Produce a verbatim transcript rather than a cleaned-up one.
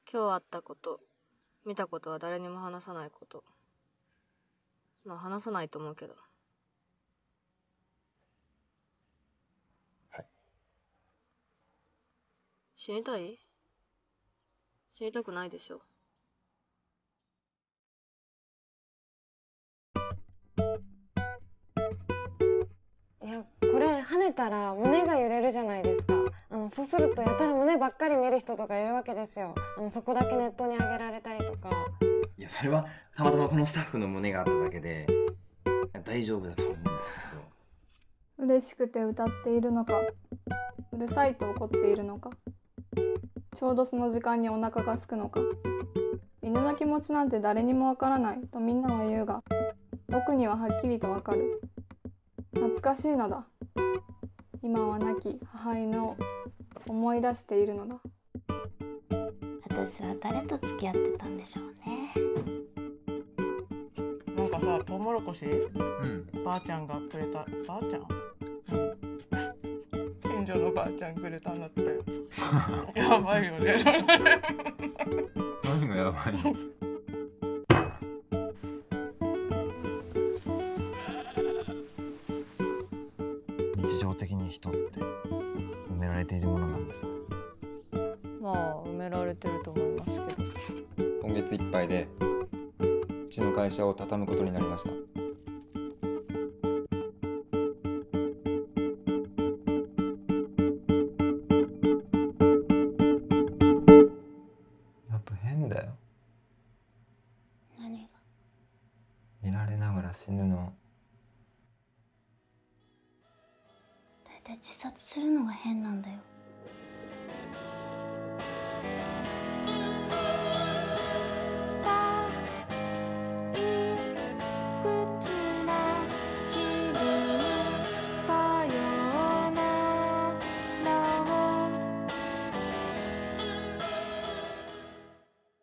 今日あったこと、見たことは誰にも話さないこと。まあ話さないと思うけど。 はい。 死にたい？死にたくないでしょ。 いや、これ跳ねたら胸が揺れるじゃないですか。あのそうするとやたら胸ばっかり見る人とかいるわけですよ。あのそこだけネットに上げられたりとか。 いや、それはたまたまこのスタッフの胸があっただけで大丈夫だと思うんですけど。 嬉しくて歌っているのか、うるさいと怒っているのか、ちょうどその時間にお腹が空くのか。犬の気持ちなんて誰にもわからないとみんなは言うが、僕にははっきりとわかる。懐かしいのだ。今は亡き母犬を思い出しているのだ。 私は誰と付き合ってたんでしょうね。 なんかさ、トウモロコシ、 うん、 ばあちゃんがくれた。ばあちゃん、近所のばあちゃんくれたんだって。やばいよね。 何がやばいの？日常的に人って埋められているものなんですね。 まあ埋められてると思いますけど。 今月いっぱいでうちの会社を畳むことになりました。 やっぱ変だよ。 何が？ いられながら死ぬの。 大体自殺するのが変なんだよ。